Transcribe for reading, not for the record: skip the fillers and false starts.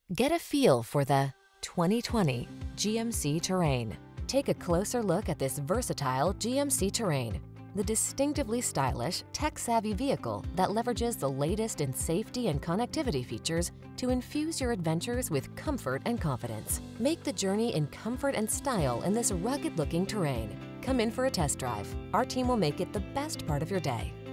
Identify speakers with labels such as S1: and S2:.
S1: Get a feel for the 2020 GMC Terrain. Take a closer look at this versatile GMC Terrain, the distinctively stylish, tech-savvy vehicle that leverages the latest in safety and connectivity features to infuse your adventures with comfort and confidence. Make the journey in comfort and style in this rugged-looking Terrain. Come in for a test drive. Our team will make it the best part of your day.